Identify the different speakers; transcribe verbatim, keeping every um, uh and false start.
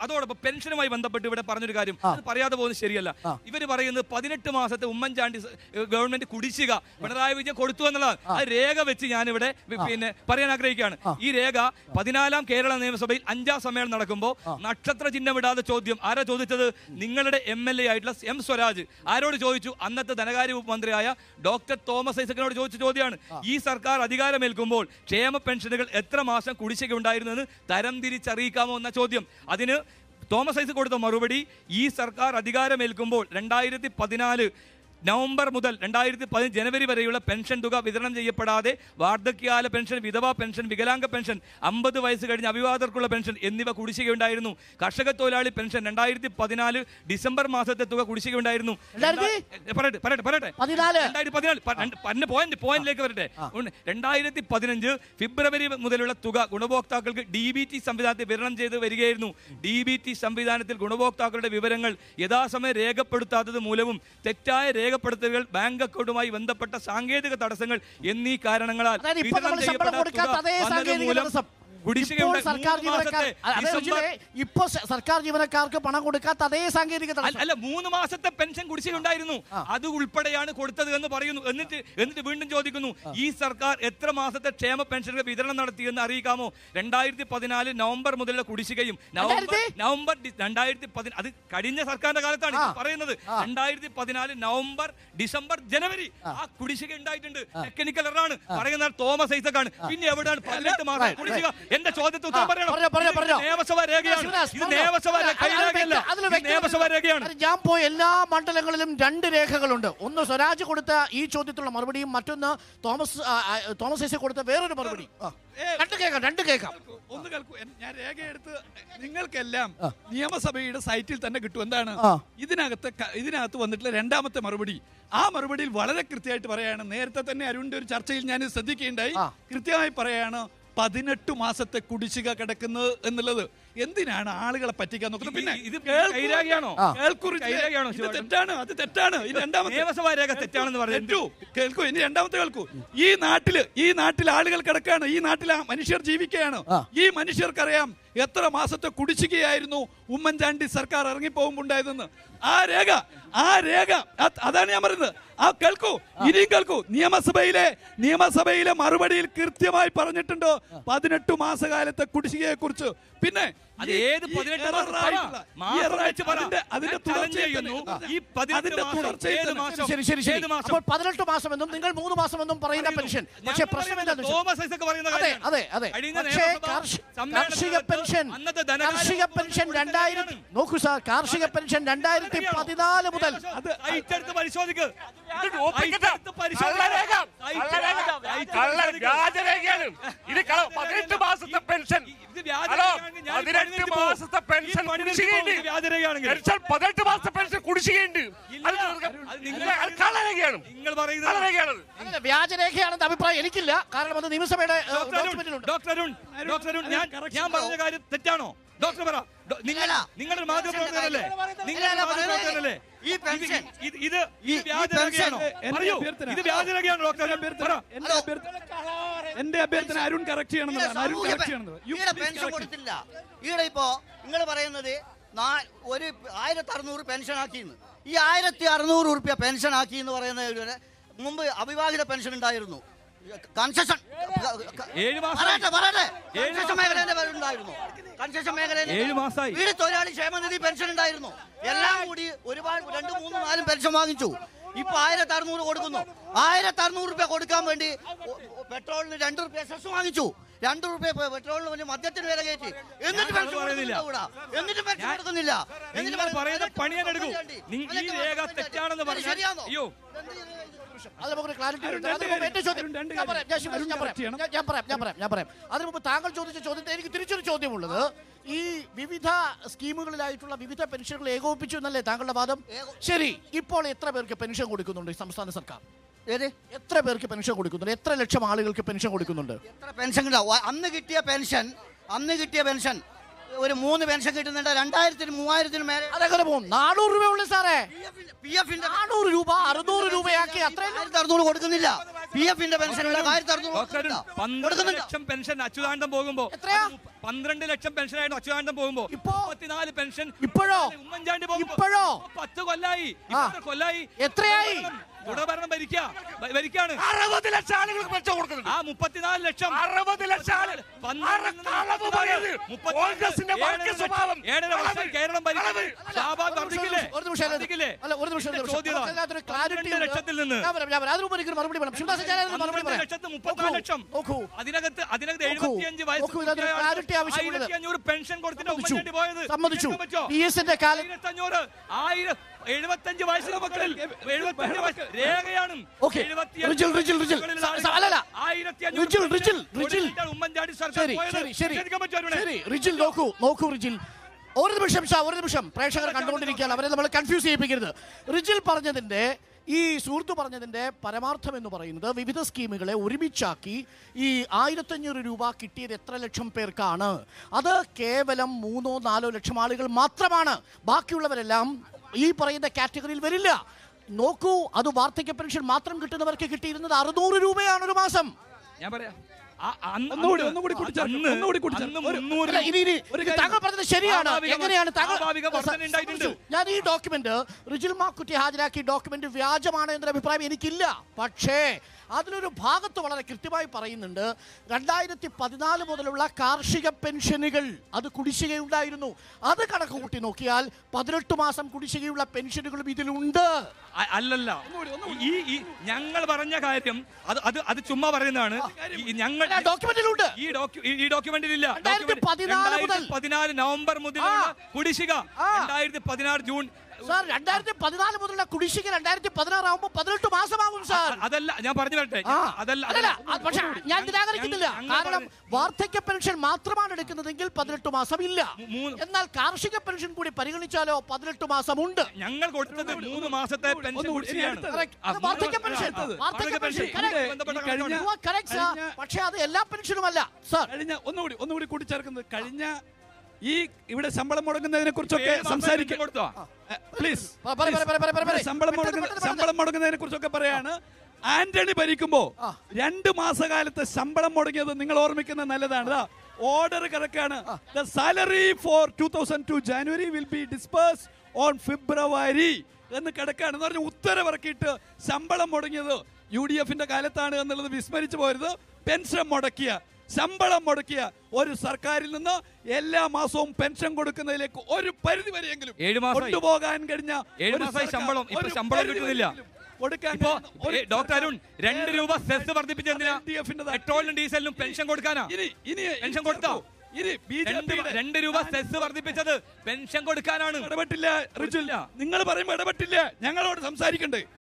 Speaker 1: അതോടൊപ്പം പെൻഷനുമായി ബന്ധപ്പെട്ട് ഇവിടെ പറഞ്ഞൊരു കാര്യം അത് പറയാതെ പോകുന്നത് ശരിയല്ല. ഇവർ പറയുന്നത് പതിനെട്ട് മാസത്തെ ഉമ്മൻചാണ്ടി ഗവൺമെന്റ് കുടിശ്ശിക പിണറായി വിജയൻ കൊടുത്തു എന്നുള്ളതാണ്. ആ രേഖ വെച്ച് ഞാനിവിടെ പിന്നെ പറയാൻ ആഗ്രഹിക്കുകയാണ്. ഈ രേഖ പതിനാലാം കേരള നിയമസഭയിൽ അഞ്ചാം സമ്മേളനം നടക്കുമ്പോൾ നക്ഷത്ര ചിഹ്നം ഇടാതെ ചോദ്യം ആരാ ചോദിച്ചത്? നിങ്ങളുടെ എം എൽ എ ആയിട്ടുള്ള എം സ്വരാജ് ആരോട് ചോദിച്ചു? അന്നത്തെ ധനകാര്യ മന്ത്രിയായ ഡോക്ടർ തോമസ് ഐസക്കിനോട് ചോദിച്ച ചോദ്യമാണ്. ഈ സർക്കാർ അധികാരമേൽക്കുമ്പോൾ ക്ഷേമ പെൻഷനുകൾ എത്ര മാസം കുടിശ്ശിക ഉണ്ടായിരുന്നു എന്ന് തരം തിരിച്ചറിയിക്കാമോ എന്ന ചോദ്യം. അതിന് തോമസ് ഐസക് കൊടുത്ത മറുപടി, ഈ സർക്കാർ അധികാരമേൽക്കുമ്പോൾ രണ്ടായിരത്തി പതിനാല് നവംബർ മുതൽ രണ്ടായിരത്തി പതിനഞ്ച് ജനുവരി വരെയുള്ള പെൻഷൻ തുക വിതരണം ചെയ്യപ്പെടാതെ വാർദ്ധക്യകാല പെൻഷൻ, വിധവാ പെൻഷൻ, വികലാംഗ പെൻഷൻ, അമ്പത് വയസ്സ് കഴിഞ്ഞ അവിവാഹിതർക്കുള്ള പെൻഷൻ എന്നിവ കുടിശ്ശികയുണ്ടായിരുന്നു. കർഷക തൊഴിലാളി പെൻഷൻ രണ്ടായിരത്തി പതിനാല് ഡിസംബർ മാസത്തെ തുക കുടിശ്ശികയുണ്ടായിരുന്നു. പറയട്ടെ പറയട്ടെ പറയട്ടെ രണ്ടായിരത്തി പതിനാല് പോയിന്റ് പോയിന്റിലേക്ക് വരട്ടെ. രണ്ടായിരത്തി പതിനഞ്ച് ഫെബ്രുവരി മുതലുള്ള തുക ഗുണഭോക്താക്കൾക്ക് ഡി ബി ടി സംവിധാനത്തിൽ വിതരണം ചെയ്ത് വരികയായിരുന്നു. ഡി ബി ടി സംവിധാനത്തിൽ ഗുണഭോക്താക്കളുടെ വിവരങ്ങൾ യഥാസമയം രേഖപ്പെടുത്താത്തത് മൂലവും തെറ്റായ രേഖപ്പെടുത്തലുകൾ, ബാങ്ക് അക്കൗണ്ടുമായി ബന്ധപ്പെട്ട സാങ്കേതിക തടസ്സങ്ങൾ എന്നീ കാരണങ്ങളാൽ വിതരണം ചെയ്യപ്പെട്ട
Speaker 2: സർക്കാർ ജീവനക്കാർക്ക് പണം കൊടുക്കാത്ത അതേ സാങ്കേതിക
Speaker 1: അല്ല, മൂന്ന് മാസത്തെ പെൻഷൻ കുടിശ്ശിക ഉണ്ടായിരുന്നു. അത് ഉൾപ്പെടെയാണ് കൊടുത്തത് എന്ന് പറയുന്നു. എന്നിട്ട് എന്നിട്ട് വീണ്ടും ചോദിക്കുന്നു, ഈ സർക്കാർ എത്ര മാസത്തെ ക്ഷേമ പെൻഷനുകൾ വിതരണം നടത്തിയെന്ന് അറിയിക്കാമോ? രണ്ടായിരത്തി പതിനാല് നവംബർ മുതലുള്ള കുടിശ്ശികയും നവംബർ നവംബർ രണ്ടായിരത്തി പതി അത് കഴിഞ്ഞ സർക്കാരിന്റെ കാലത്താണ് പറയുന്നത്. രണ്ടായിരത്തി പതിനാല് നവംബർ, ഡിസംബർ, ജനുവരി ആ കുടിശ്ശിക ഉണ്ടായിട്ടുണ്ട്. ടെക്നിക്കൽ എററാണ് പറയുന്നത് തോമസ് ഐസക്കാണ്. പിന്നെ എവിടെയാണ് പതിനെട്ട് മാസം കുടിശ്ശിക? എന്റെ ചോദ്യത്തിന് ഉത്തരം പറയണം. നിയമസഭ രേഖയാണ്.
Speaker 2: ഞാൻ പോയ എല്ലാ മണ്ഡലങ്ങളിലും രണ്ട് രേഖകളുണ്ട്. ഒന്ന് സ്വരാജ് കൊടുത്ത ഈ ചോദ്യത്തിലുള്ള മറുപടിയും മറ്റൊന്ന് തോമസ് തോമസ് ഐസക് കൊടുത്ത വേറൊരു മറുപടി. രണ്ട് കേൾക്കാം രണ്ട് കേൾക്കാം
Speaker 3: ഒന്ന് കേൾക്കൂ. ഞാൻ രേഖയെടുത്ത് നിങ്ങൾക്കെല്ലാം നിയമസഭയുടെ സൈറ്റിൽ തന്നെ കിട്ടും. എന്താണ് ഇതിനകത്ത് ഇതിനകത്ത് വന്നിട്ടുള്ള രണ്ടാമത്തെ മറുപടി? ആ മറുപടിയിൽ വളരെ കൃത്യമായിട്ട് പറയാണ്. നേരത്തെ തന്നെ അരുണിന്റെ ഒരു ചർച്ചയിൽ ഞാൻ ശ്രദ്ധിക്കുകയുണ്ടായി. കൃത്യമായി പറയാണ് പതിനെട്ട് മാസത്തെ കുടിശ്ശിക കിടക്കുന്നത് എന്നുള്ളത്. എന്തിനാണ് ആളുകളെ പറ്റിക്കാൻ നോക്കുന്നത്? പിന്നെ ഇത് തെറ്റാണ്, അത് തെറ്റാണ്. ഈ രണ്ടാമത്തെ തെറ്റാണെന്ന് പറഞ്ഞു കേൾക്കൂ. ഇനി രണ്ടാമത്തെ കേൾക്കൂ. ഈ നാട്ടില് ഈ നാട്ടിൽ ആളുകൾ കിടക്കാണ്. ഈ നാട്ടിൽ മനുഷ്യർ ജീവിക്കുകയാണ്. ഈ മനുഷ്യർക്കറിയാം എത്ര മാസത്തെ കുടിശ്ശികയായിരുന്നു ഉമ്മൻചാണ്ടി സർക്കാർ ഇറങ്ങിപ്പോകുമ്പോൾ ഉണ്ടായതെന്ന്. ആ രേഖ ആ രേഖ അതാണ് ഞാൻ പറയുന്നത്. ആ കേൾക്കൂ, ഇനിയും കേൾക്കൂ. നിയമസഭയിലെ നിയമസഭയിലെ മറുപടിയിൽ കൃത്യമായി പറഞ്ഞിട്ടുണ്ട് പതിനെട്ട് മാസകാലത്തെ കുടിശ്ശികയെ കുറിച്ച്. പിന്നെ
Speaker 2: പതിനെട്ട് മാസം എന്നും നിങ്ങൾ മൂന്ന് മാസം എന്നും പറയുന്ന പെൻഷൻ. പക്ഷേ പ്രശ്നം കാർഷിക പെൻഷൻ കാർഷിക പെൻഷൻ രണ്ടായിരത്തി നോക്കൂ സാർ കാർഷിക പെൻഷൻ രണ്ടായിരത്തി പതിനാല് മുതൽ
Speaker 1: പരിശോധിക്കുക.
Speaker 4: ഇത് പതിനെട്ട് മാസത്തെ പെൻഷൻ പതിനെട്ട് മാസത്തെ പെൻഷൻ പതിനെട്ട് മാസത്തെ പെൻഷൻ കുടിശ്ശികയുണ്ട്.
Speaker 2: വ്യാജരേഖയാണെന്ന് അഭിപ്രായം എനിക്കില്ല. കാരണം അത് നിയമസഭയുടെ
Speaker 1: ഡോക്ടർ അരുൺ ഡോക്ടർ അരുൺ ഞാൻ പറഞ്ഞ കാര്യം തെറ്റാണോ? ഡോക്ടർ പറ. നിങ്ങളുടെ മാധ്യമപ്രവർത്തകരല്ലേ? നിങ്ങളുടെ മാധ്യമപ്രവർത്തകരല്ലേ? ഇത് വ്യാജരേഖയാണോ? ഇത് വ്യാജരേഖയാണോ ഡോക്ടർ?
Speaker 3: എന്റെ അഭ്യർത്ഥന അരുൺ കറക്റ്റ് ചെയ്യണമെന്നതാണ്. അരുൺ കറക്റ്റ് ചെയ്യണമെന്നത്.
Speaker 5: ഈടെ പെൻഷൻ കൊടുത്തില്ല. ഈടെ ഇപ്പോ നിങ്ങൾ പറയുന്നത് ഒരു ആയിരത്തി അറുന്നൂറ് പെൻഷൻ ആക്കിന്ന്. ഈ ആയിരത്തി അറുന്നൂറ് റുപ്യ പെൻഷൻ ആക്കി എന്ന് പറയുന്നത് മുമ്പ് അവിവാഹിത പെൻഷൻ ഉണ്ടായിരുന്നു. കൺസെഷൻ ഉണ്ടായിരുന്നു. കൺസെഷൻ മേഖലയിൽ വീട് തൊഴിലാളി ക്ഷേമനിധി പെൻഷൻ ഉണ്ടായിരുന്നു. എല്ലാം കൂടി ഒരുപാട് രണ്ട് മൂന്ന് നാലും പെൻഷൻ വാങ്ങിച്ചു. ഇപ്പൊ ആയിരത്തി അറുന്നൂറ് കൊടുക്കുന്നു. ആയിരത്തി അറുന്നൂറ് രൂപ കൊടുക്കാൻ വേണ്ടി പെട്രോളിന് രണ്ട് റുപ്യ സെസ് വാങ്ങിച്ചു. രണ്ട് റുപ്യ പെട്രോളിന് വേണ്ടി മദ്യത്തിന് വില കയറ്റി. എന്നിട്ട് പെൻഷൻ കൊടുക്കുന്നില്ല. എന്നിട്ട് പെൻഷൻ കൊടുക്കുന്നില്ല. ശരിയാണോ?
Speaker 2: അതിനു മുമ്പ് താങ്കൾ ചോദിച്ച ചോദ്യത്തെ എനിക്ക് തിരിച്ചൊരു ചോദ്യമുള്ളത്. ഈ വിവിധ സ്കീമുകളിലായിട്ടുള്ള വിവിധ പെൻഷനുകൾ ഏകോപിപ്പിച്ചു എന്നല്ലേ താങ്കളുടെ വാദം? ശരി, ഇപ്പോൾ എത്ര പേർക്ക് പെൻഷൻ കൊടുക്കുന്നുണ്ട് ഈ സംസ്ഥാന സർക്കാർ? എത്ര പേർക്ക് പെൻഷൻ കൊടുക്കുന്നുണ്ട്? എത്ര ലക്ഷം ആളുകൾക്ക് പെൻഷൻ കൊടുക്കുന്നുണ്ട്?
Speaker 5: എത്ര പെൻഷൻ അന്ന് കിട്ടിയ പെൻഷൻ അന്ന് കിട്ടിയ പെൻഷൻ ഒരു മൂന്ന് പെൻഷൻ കിട്ടുന്നുണ്ട്. രണ്ടായിരത്തിന് മൂവായിരത്തിന് മേലെ
Speaker 2: അതെങ്ങനെ പോകും? നാനൂറ് രൂപ ഉള്ളു സാറേ. പി എഫിന്റെ നാനൂറ് രൂപ അറുന്നൂറ് രൂപയാക്കി അത്രയും
Speaker 5: അറുന്നൂറ് കൊടുക്കുന്നില്ല. പി എഫിന്റെ പെൻഷനുള്ള ആയിരത്തി അറുന്നൂറ്
Speaker 1: പന്ത്രണ്ട് ലക്ഷം പെൻഷൻ അച്യുതാനന്ദൻ പോകുമ്പോ പന്ത്രണ്ട് ലക്ഷം പെൻഷൻ ആയിരുന്നു അച്യുതാനന്ദൻ പോകുമ്പോ
Speaker 2: ഇപ്പോ
Speaker 1: മുപ്പത്തിനാല് പെൻഷൻ
Speaker 2: ഇപ്പോഴോ
Speaker 1: ഉമ്മൻചാണ്ടി പോകുമ്പോ
Speaker 2: ഇപ്പോഴോ
Speaker 1: പത്ത് കൊല്ലായി കൊല്ലായി
Speaker 2: എത്രയായി
Speaker 1: തുടർഭരണം ഭരിക്കാ ഭരിക്കാണ്
Speaker 4: അറുപത് ലക്ഷം ആളുകൾക്ക് പെൻഷൻ കൊടുക്കുന്നുണ്ട്.
Speaker 1: ആ മുപ്പത്തിനാല് ലക്ഷം
Speaker 4: അറുപത് ലക്ഷം ആളുകൾ കോൺഗ്രസിന്റെ വർഗ സ്വഭാവം
Speaker 1: ഏഴര വർഷം കേരളം ഭരിക്കും സ്വാഭാവികം വർദ്ധിക്കില്ലേ
Speaker 2: ഒരു നിമിഷം
Speaker 1: വർദ്ധിക്കില്ലേ
Speaker 2: അല്ല ഒരു നിമിഷം ഒരു നിമിഷം.
Speaker 1: ചോദ്യം
Speaker 2: അതിനകത്തൊരു clarity ഉണ്ട്.
Speaker 1: ലക്ഷത്തിൽ നിന്ന്
Speaker 2: ഞാൻ പറയാം, ഞാൻ പറയാം. അതിന് മുമ്പ് എനിക്കൊരു മറുപടി വേണം. ശിവദാസൻ ഞാൻ അതിന് മറുപടി പറയാം.
Speaker 1: ലക്ഷത്ത് മുപ്പത്തിനാല് ലക്ഷം
Speaker 2: നോക്കൂ
Speaker 1: അതിനകത്ത് അതിനകത്ത്
Speaker 2: നോക്കൂ.
Speaker 1: എഴുപത്തിയഞ്ച്
Speaker 2: നോക്കൂ, ഇതിനകത്ത് clarity ആവശ്യമുള്ളത്.
Speaker 1: ആയിരത്തി അഞ്ഞൂറ് പെൻഷൻ കൊടുത്തിട്ട് ഉമ്മൻചാണ്ടി പോയത്
Speaker 2: സമ്മതിച്ചു.
Speaker 1: പറ്റോ?
Speaker 2: പി എസിന്റെ കാലം
Speaker 1: ആയിരത്തി അഞ്ഞൂറ് ആയിരം എഴുപത്തഞ്ച് വയസ്സിലെ മക്കളിൽ എഴുപത്തഞ്ച് വയസ്സ് രേഖയാണ്
Speaker 2: ഓക്കേ. റിജിൽ, റിജിൽ, റിജിൽ. സ- അല്ലല്ല.
Speaker 1: ആയിരത്തി
Speaker 2: റിജിൽ, റിജിൽ, റിജിൽ.
Speaker 1: ഉമ്മൻചാണ്ടി സർക്കാർ
Speaker 2: ശരി
Speaker 1: പോയത്
Speaker 2: ശരി ശരി
Speaker 1: ശരിക്കും പറ്റുമോ ഇവിടെ?
Speaker 2: ശരി റിജിൽ നോക്കൂ നോക്കൂ റിജിൽ ഒരു നിമിഷം ഷാ ഒരു നിമിഷം പ്രേക്ഷകർ കണ്ടുകൊണ്ടിരിക്കുകയാണ് അവരെ നമ്മൾ കൺഫ്യൂസ് ചെയ്യിപ്പിക്കരുത്. റിജിൽ പറഞ്ഞതിന്റെ ഈ സുഹൃത്ത് പറഞ്ഞതിന്റെ പരമാർത്ഥം എന്ന് പറയുന്നത് വിവിധ സ്കീമുകളെ ഒരുമിച്ചാക്കി ഈ ആയിരത്തഞ്ഞൂറ് രൂപ കിട്ടിയത് എത്ര ലക്ഷം പേർക്കാണ്? അത് കേവലം മൂന്നോ നാലോ ലക്ഷം ആളുകൾ മാത്രമാണ്. ബാക്കിയുള്ളവരെല്ലാം ഈ പറയുന്ന കാറ്റഗറിയിൽ വരില്ല. നോക്കൂ, അത് വാർദ്ധക്യ പെൻഷൻ മാത്രം കിട്ടുന്നവർക്ക് കിട്ടിയിരുന്നത് അറുന്നൂറ് രൂപയാണ് ഒരു മാസം.
Speaker 1: ഞാൻ പറയാം
Speaker 3: ഒന്നുകൂടി ഒന്നുകൂടി കൂട്ടിച്ചേർക്കും. ഒന്നുകൂടി കൂട്ടിച്ചേർക്കും. ഒരു-
Speaker 2: അല്ല, ഇനി- ഇനി- ഇത് താങ്കൾ പറഞ്ഞത് ശരിയാണ്.
Speaker 1: സ്വാഭാവികം-
Speaker 2: എങ്ങനെയാണ് താങ്കൾ
Speaker 1: സ്വാഭാവിക വർധന ഉണ്ടായിട്ടുണ്ട്.
Speaker 2: ഞാൻ ഈ ഡോക്യുമെന്റ് റിജിൽ മാക്കുറ്റി ഹാജരാക്കിയ ഡോക്യുമെന്റ് വ്യാജമാണ് എന്നൊരു അഭിപ്രായം എനിക്കില്ല. പക്ഷേ അതിലൊരു ഭാഗത്ത് വളരെ കൃത്യമായി പറയുന്നുണ്ട് രണ്ടായിരത്തി പതിനാല് മുതലുള്ള കാർഷിക പെൻഷനുകൾ അത് കുടിശ്ശികയുണ്ടായിരുന്നു. അത് കണക്ക് കൂട്ടി നോക്കിയാൽ പതിനെട്ട് മാസം കുടിശ്ശികയുള്ള പെൻഷനുകളും ഇതിലുണ്ട്.
Speaker 1: അ- അല്ലല്ല ഈ ഈ ഞങ്ങൾ പറഞ്ഞ കാര്യം അത് അത് അത് ചുമ്മാ പറയുന്നതാണ്. ഈ ഞങ്ങൾ
Speaker 2: ഡോക്യുമെന്റിലുണ്ട്.
Speaker 1: ഈ ഡോക്യു ഈ ഡോക്യുമെന്റിലില്ല.
Speaker 2: രണ്ടായിരത്തി പതിനാല് മുതൽ
Speaker 1: പതിനാല് നവംബർ മുതലുള്ള കുടിശ്ശിക
Speaker 2: ആ.
Speaker 1: രണ്ടായിരത്തി പതിനാറ് ജൂൺ
Speaker 2: സാർ രണ്ടായിരത്തി പതിനാല് മുതലുള്ള കുടിശ്ശിക രണ്ടായിരത്തി പതിനാറ് ആവുമ്പോൾ പതിനെട്ട് മാസമാകും സാർ.
Speaker 1: അതല്ല ഞാൻ പറഞ്ഞു വരട്ടെ
Speaker 2: ആ.
Speaker 1: അതല്ല
Speaker 2: അല്ലല്ല, അത് പക്ഷേ ഞാൻ നിരാകരിക്കുന്നില്ല.
Speaker 1: ഞങ്ങൾ
Speaker 2: കാരണം
Speaker 1: പറഞ്ഞ-
Speaker 2: വാർദ്ധക്യ പെൻഷൻ മാത്രമാണ് എടുക്കുന്നതെങ്കിൽ പതിനെട്ട് മാസം ഇല്ല.
Speaker 1: മൂന്ന്-
Speaker 2: എന്നാൽ കാർഷിക പെൻഷൻ കൂടി പരിഗണിച്ചാലോ പതിനെട്ട് മാസമുണ്ട്.
Speaker 1: ഞങ്ങൾ കൊടുത്തത് മൂന്ന് മാസത്തെ പെൻഷൻ
Speaker 3: ഒന്നുകൂടി.
Speaker 1: കുടിശ്ശികയാണ്.
Speaker 2: Correct.
Speaker 1: ആ,
Speaker 2: അത് വാർദ്ധക്യ പെൻഷൻ.
Speaker 1: അടുത്തത്.
Speaker 2: വാർദ്ധക്യ പെൻഷൻ.
Speaker 1: ഇതിന്റെ
Speaker 2: Correct.
Speaker 1: ബന്ധപ്പെട്ട
Speaker 3: ഈ കഴിഞ്ഞ-
Speaker 2: You are correct, sir.
Speaker 3: കഴിഞ്ഞ-
Speaker 2: പക്ഷേ അത് എല്ലാ പെൻഷനുമല്ല സാർ.
Speaker 3: കഴിഞ്ഞ ഒന്നുകൂടി ഒന്നുകൂടി കൂട്ടിച്ചേർക്കുന്നത് കഴിഞ്ഞ ഈ ഇവിടെ ശമ്പളം മുടങ്ങുന്നതിനെ കുറിച്ചൊക്കെ
Speaker 1: ഏഴ് മാസം
Speaker 3: സംസാരിക്കാം.
Speaker 1: കൊടുത്തോ?
Speaker 3: പ്ലീസ്
Speaker 2: പറ, പറ, പറ, പറ, പറ, പറ.
Speaker 3: ശമ്പളം
Speaker 2: പെട്ടെന്ന്,
Speaker 3: മുടങ്ങുന്ന
Speaker 2: പെട്ടെന്ന്,
Speaker 3: ശമ്പളം മുടങ്ങുന്നതിനെ കുറിച്ചൊക്കെ പറയാണ്. ആന്റണി ഭരിക്കുമ്പോ
Speaker 2: ആ.
Speaker 3: രണ്ട് മാസകാലത്ത് ശമ്പളം മുടങ്ങിയത് നിങ്ങൾ ഓർമ്മിക്കുന്നത് നല്ലതാണ്. ഓർഡർ കിടക്കാണ്. The salary for two thousand two January will be disburse on February എന്ന് കിടക്കാണ്. എന്ന് പറഞ്ഞ ഉത്തരവിറക്കിയിട്ട് ശമ്പളം മുടങ്ങിയത് യു ഡി എഫിന്റെ കാലത്താണ് എന്നുള്ളത് വിസ്മരിച്ചു പോരുത്. പെൻഷൻ മുടക്കിയ ശമ്പളം മുടക്കിയ ഒരു സർക്കാരിൽ നിന്ന് എല്ലാ മാസവും പെൻഷൻ കൊടുക്കുന്നതിലേക്ക് ഒരു പരിധി വരെയെങ്കിലും
Speaker 1: ഏഴ് മാസമായി.
Speaker 3: കൊണ്ടുപോകാൻ കഴിഞ്ഞ
Speaker 1: ഏഴ്
Speaker 3: ഒരു
Speaker 1: മാസമായി
Speaker 3: സർക്കാർ
Speaker 1: ശമ്പളം. ഇപ്പൊ
Speaker 3: ഒരു
Speaker 1: ശമ്പളം
Speaker 3: പരിധി
Speaker 1: കിട്ടുന്നില്ല.
Speaker 3: വരെയെങ്കിലും കൊടുക്കാൻ
Speaker 1: ഇപ്പോ
Speaker 3: കഴിയുന്ന ഒരു
Speaker 1: ഏ, ഡോക്ടർ അരുൺ രണ്ട് രൂപ സെസ് വർദ്ധിപ്പിച്ചെന്തിനാ?
Speaker 3: എൽ ഡി എഫിന്റെ
Speaker 1: പെട്രോളിനും ഡീസലിനും പെൻഷൻ കൊടുക്കാനാ?
Speaker 3: ഇനി ഇനി
Speaker 1: പെൻഷൻ കൊടുത്തോ?
Speaker 3: ഇനി ബി ജെ
Speaker 1: രണ്ട്
Speaker 3: പിയുടെ
Speaker 1: രണ്ട് രൂപ സെസ് വർദ്ധിപ്പിച്ചത് പെൻഷൻ കൊടുക്കാനാണ്.
Speaker 3: ഇടപെട്ടില്ല റിജുൽ. നിങ്ങൾ പറയുമ്പോൾ ഇടപെട്ടില്ല. ഞങ്ങളോട് സംസാരിക്കണ്ടേ?